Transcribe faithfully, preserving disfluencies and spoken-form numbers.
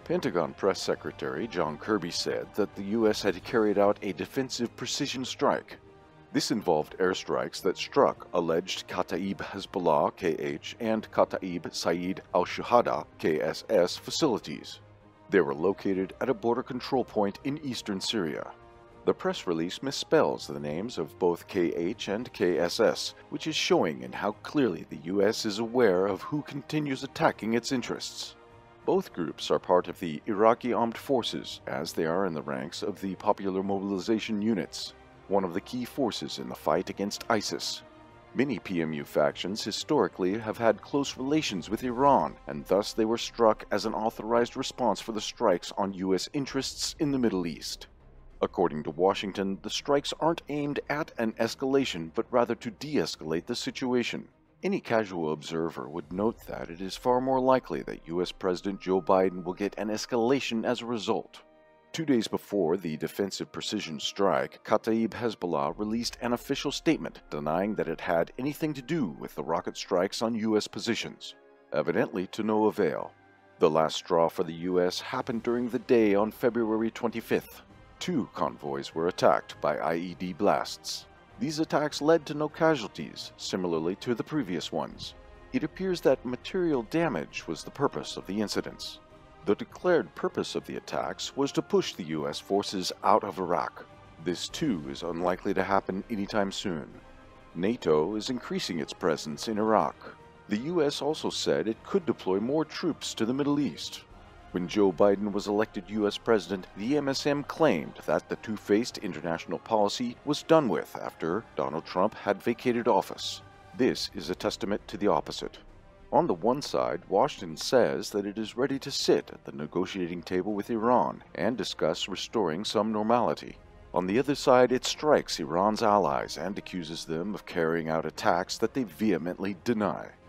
Pentagon Press Secretary John Kirby said that the U S had carried out a defensive precision strike. This involved airstrikes that struck alleged Kataib Hezbollah K H and Kataib Saeed al-Shuhada K S S facilities. They were located at a border control point in eastern Syria. The press release misspells the names of both K H and K S S, which is showing in how clearly the U S is aware of who continues attacking its interests. Both groups are part of the Iraqi armed forces, as they are in the ranks of the Popular Mobilization Units, one of the key forces in the fight against ISIS. Many P M U factions historically have had close relations with Iran, and thus they were struck as an authorized response for the strikes on U S interests in the Middle East. According to Washington, the strikes aren't aimed at an escalation, but rather to de-escalate the situation. Any casual observer would note that it is far more likely that U S President Joe Biden will get an escalation as a result. Two days before the defensive precision strike, Kataib Hezbollah released an official statement denying that it had anything to do with the rocket strikes on U S positions, evidently to no avail. The last straw for the U S happened during the day on February twenty-fifth. Two convoys were attacked by I E D blasts. These attacks led to no casualties, similarly to the previous ones. It appears that material damage was the purpose of the incidents. The declared purpose of the attacks was to push the U S forces out of Iraq. This too is unlikely to happen anytime soon. NATO is increasing its presence in Iraq. The U S also said it could deploy more troops to the Middle East. When Joe Biden was elected U S president, the M S M claimed that the two-faced international policy was done with after Donald Trump had vacated office. This is a testament to the opposite. On the one side, Washington says that it is ready to sit at the negotiating table with Iran and discuss restoring some normality. On the other side, it strikes Iran's allies and accuses them of carrying out attacks that they vehemently deny.